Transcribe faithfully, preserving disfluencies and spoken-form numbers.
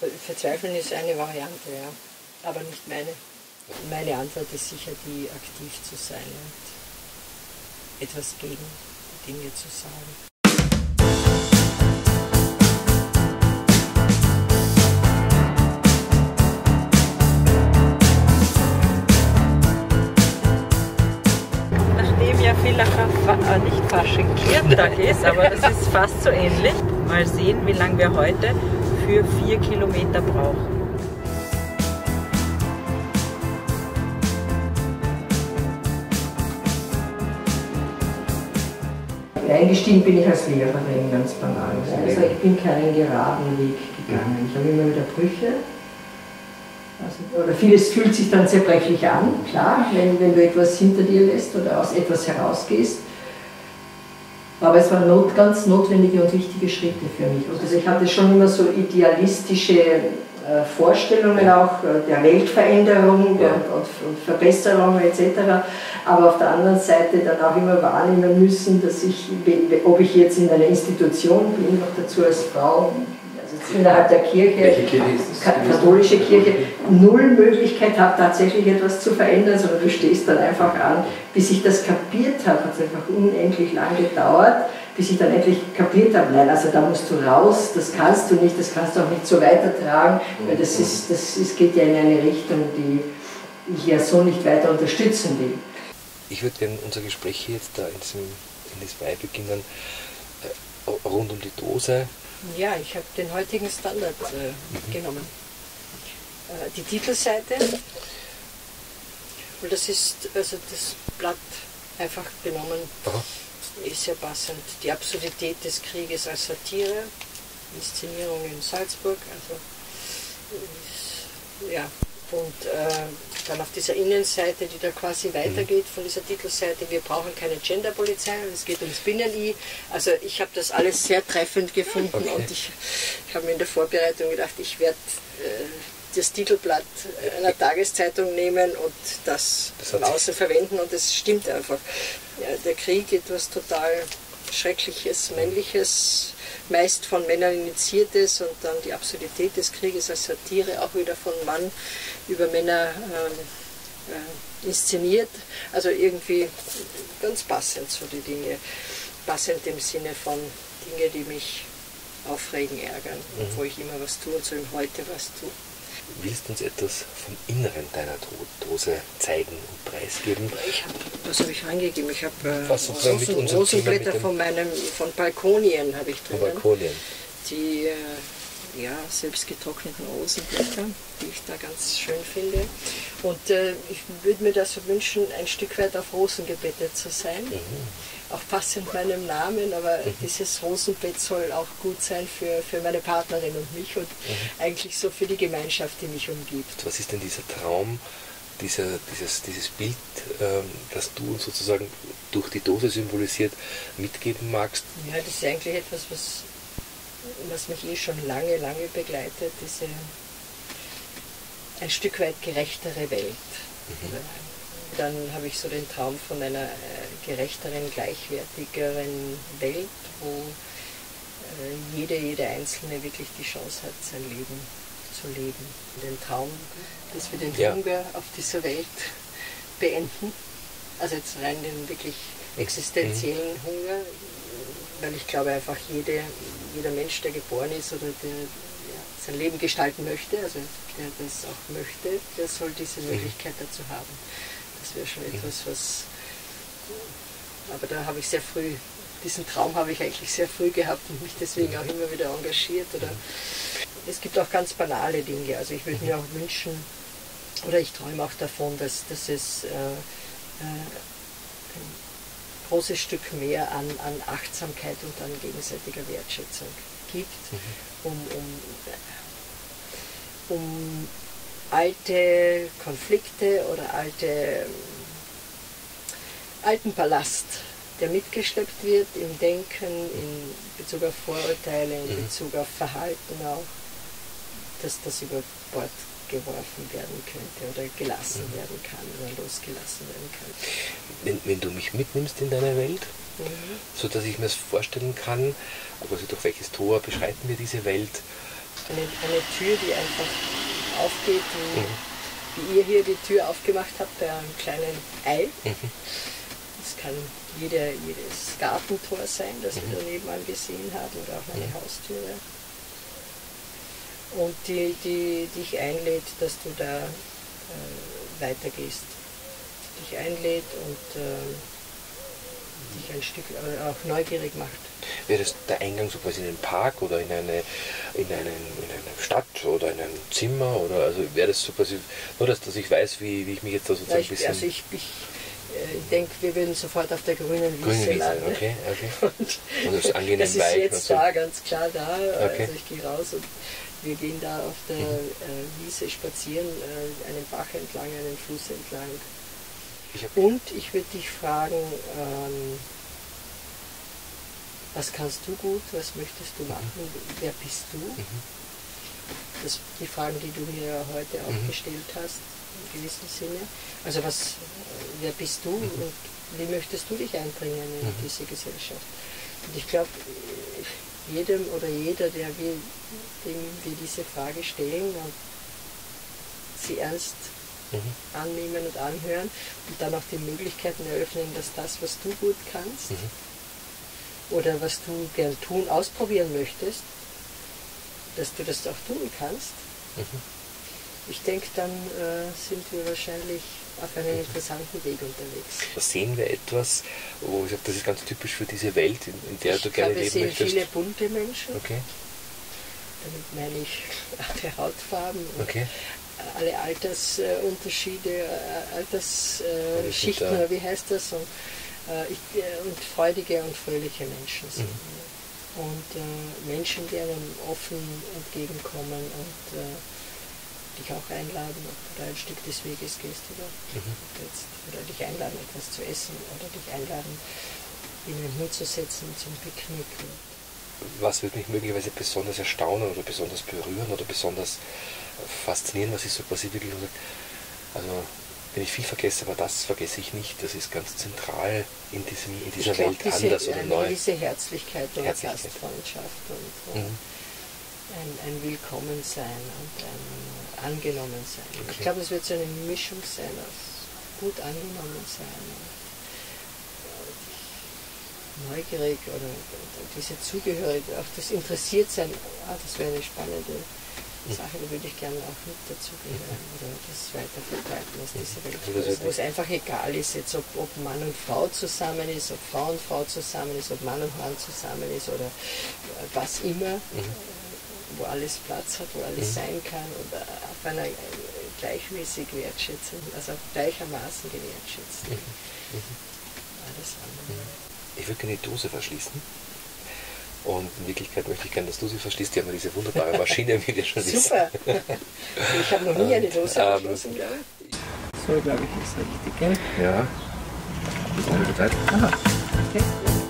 Verzweifeln ist eine Variante, ja, aber nicht meine. Meine Antwort ist sicher die, aktiv zu sein und etwas gegen die Dinge zu sagen. Nachdem ja Villacher äh, nicht Fasching Kirchtag ist, aber das ist fast so ähnlich. Mal sehen, wie lange wir heute für vier Kilometer brauchen. Eingestiegen bin ich als Lehrerin, ganz banal. Also ich bin keinen geraden Weg gegangen. Ich habe immer wieder Brüche. Also, oder vieles fühlt sich dann zerbrechlich an, klar, wenn, wenn du etwas hinter dir lässt oder aus etwas herausgehst. Aber es waren not, ganz notwendige und wichtige Schritte für mich. Also ich hatte schon immer so idealistische äh, Vorstellungen auch äh, der Weltveränderung ja. und, und, und Verbesserung et cetera. Aber auf der anderen Seite dann auch immer wahrnehmen müssen, dass ich, ob ich jetzt in einer Institution bin, noch dazu als Frau, also innerhalb der Kirche, Welche Kirche ist das? katholische Kirche, null Möglichkeit habe, tatsächlich etwas zu verändern, sondern du stehst dann einfach an. Bis ich das kapiert habe, hat es einfach unendlich lang gedauert, bis ich dann endlich kapiert habe, nein, also da musst du raus, das kannst du nicht, das kannst du auch nicht so weitertragen, weil das, ist, das ist, geht ja in eine Richtung, die ich ja so nicht weiter unterstützen will. Ich würde gerne unser Gespräch jetzt da in, diesem, in das Mai beginnen, äh, rund um die Dose. Ja, ich habe den heutigen Standard äh, mhm. genommen. Äh, die Titelseite, und das ist also das Blatt einfach genommen, Aha. ist sehr passend. Die Absurdität des Krieges als Satire, Inszenierung in Salzburg, also ja. Und äh, dann auf dieser Innenseite, die da quasi weitergeht von dieser Titelseite, wir brauchen keine Genderpolizei, es geht ums Binnen-I. Also ich habe das alles sehr treffend gefunden okay. und ich, ich habe mir in der Vorbereitung gedacht, ich werde äh, das Titelblatt einer Tageszeitung nehmen und das, das im Außen verwenden und es stimmt einfach. Ja, der Krieg, etwas total Schreckliches, Männliches, meist von Männern initiiertes und dann die Absurdität des Krieges als Satire auch wieder von Mann über Männer äh, äh, inszeniert. Also irgendwie ganz passend so die Dinge. Passend im Sinne von Dinge, die mich aufregen, ärgern, mhm. wo ich immer was tue und so im Heute was tue. Willst du uns etwas vom Inneren deiner Dose zeigen und preisgeben? Ich hab, was habe ich reingegeben? Ich habe äh, Rosen, Rosenblätter von meinem, von Balkonien habe ich drin. Balkonien. Die äh, ja, selbst getrockneten Rosenblätter, die ich da ganz schön finde. Und äh, ich würde mir das so wünschen, ein Stück weit auf Rosen gebettet zu sein. Mhm. Auch passend meinem Namen, aber mhm. dieses Rosenbett soll auch gut sein für, für meine Partnerin und mich und mhm. eigentlich so für die Gemeinschaft, die mich umgibt. Was ist denn dieser Traum, dieser, dieses, dieses Bild, ähm, das du sozusagen durch die Dose symbolisiert, mitgeben magst? Ja, das ist eigentlich etwas, was, was mich eh schon lange, lange begleitet, diese ein Stück weit gerechtere Welt. Mhm. Dann habe ich so den Traum von einer äh, gerechteren, gleichwertigeren Welt, wo äh, jede, jede Einzelne wirklich die Chance hat, sein Leben zu leben. Den Traum, dass wir den ja. Hunger auf dieser Welt beenden, also jetzt rein den wirklich existenziellen mhm. Hunger, weil ich glaube einfach, jede, jeder Mensch, der geboren ist oder der ja, sein Leben gestalten möchte, also der das auch möchte, der soll diese Möglichkeit dazu haben. Das wäre schon etwas, was, aber da habe ich sehr früh, diesen Traum habe ich eigentlich sehr früh gehabt und mich deswegen auch immer wieder engagiert. Oder es gibt auch ganz banale Dinge, also ich würde mir auch wünschen, oder ich träume auch davon, dass, dass es äh, äh, ein großes Stück mehr an, an Achtsamkeit und an gegenseitiger Wertschätzung gibt, um, um, um alte Konflikte oder alte, alten Ballast, der mitgeschleppt wird im Denken, in Bezug auf Vorurteile, in mhm. Bezug auf Verhalten auch, dass das über Bord geworfen werden könnte oder gelassen mhm. werden kann oder losgelassen werden kann. Wenn, wenn du mich mitnimmst in deine Welt, mhm. so dass ich mir das vorstellen kann, also durch welches Tor beschreiten wir diese Welt, Eine, eine Tür, die einfach aufgeht, wie, Mhm. wie ihr hier die Tür aufgemacht habt bei einem kleinen Ei. Mhm. Das kann jede, jedes Gartentor sein, das Mhm. wir daneben mal gesehen haben, oder auch eine Mhm. Haustüre. Und die, die dich einlädt, dass du da äh, weitergehst. Dich einlädt und äh, dich ein Stück äh, auch neugierig macht. Wäre das der Eingang so quasi in einen Park oder in eine, in einen, in eine Stadt oder in ein Zimmer? Oder also wäre das so quasi, nur dass, dass ich weiß, wie, wie ich mich jetzt da sozusagen Ja, ein ich, bisschen... also ich, ich, äh, ich denke, wir würden sofort auf der grünen Wiese Grüne Wiese, landen. okay, okay. Und Und das ist angenehm das ist weich jetzt und so. da, ganz klar da. Okay. Also ich gehe raus und wir gehen da auf der Mhm. äh, Wiese spazieren, äh, einen Bach entlang, einen Fluss entlang. Ich hab, Und ich würde dich fragen, ähm, was kannst du gut, was möchtest du machen, wer bist du? mhm. Das die Fragen, die du mir ja heute auch Mhm. gestellt hast, im gewissen Sinne. Also was, äh, wer bist du Mhm. und wie möchtest du dich einbringen in Mhm. diese Gesellschaft? Und ich glaube, jedem oder jeder, der wir, dem wir diese Frage stellen und sie ernst Mhm. annehmen und anhören und dann auch die Möglichkeiten eröffnen, dass das, was du gut kannst Mhm. oder was du gern tun, ausprobieren möchtest, dass du das auch tun kannst. Mhm. Ich denke, dann äh, sind wir wahrscheinlich auf einem interessanten Weg unterwegs. Da sehen wir etwas, wo ich sage, das ist ganz typisch für diese Welt, in, in der Ich du gerne glaube, wir leben sehen möchtest. viele bunte Menschen. Okay, Damit meine ich alle Hautfarben, und okay. alle Altersunterschiede, Altersschichten, die sind da. oder wie heißt das? Und, äh, ich, äh, und freudige und fröhliche Menschen sind Mhm. wir. Und äh, Menschen, die einem offen entgegenkommen und äh, dich auch einladen, ob du da ein Stück des Weges gehst oder, Mhm. jetzt, oder dich einladen, etwas zu essen oder dich einladen, ihnen hinzusetzen zum Picknick. Was würde mich möglicherweise besonders erstaunen oder besonders berühren oder besonders faszinieren, was ich so quasi wirklich so, also wenn ich viel vergesse, aber das vergesse ich nicht, das ist ganz zentral in, diesem, in dieser Ich glaub, Welt diese, anders oder eine neu. gewisse Herzlichkeit und Herzlichkeit. Gastfreundschaft und äh, Mhm. ein, ein Willkommensein und ein Angenommensein. Okay. Ich glaube, es wird so eine Mischung sein aus gut angenommen sein und äh, neugierig oder, oder diese Zugehörigkeit, auch das Interessiertsein, ah, das wäre eine spannende Sache, da würde ich gerne auch mit dazugehören oder das weiter verbreiten, was diese Welt ist. Wo es einfach egal ist, jetzt, ob, ob Mann und Frau zusammen ist, ob Frau und Frau zusammen ist, ob Mann und Mann zusammen ist oder was immer, Mhm. wo alles Platz hat, wo alles Mhm. sein kann oder auf einer äh, gleichmäßig Wertschätzung, also gleichermaßen gewertschätzt. Mhm. Mhm. Alles andere. Ich würde gerne die Dose verschließen. Und in Wirklichkeit möchte ich gerne, dass du sie verschließt. Die haben ja diese wunderbare Maschine, wie wir schon wissen. Super! Ich habe noch nie eine Dose Ähm, verschlossen, glaube ich. So, glaube ich, ist richtig, gell? Ja. Bis eine Zeit. Aha. Okay.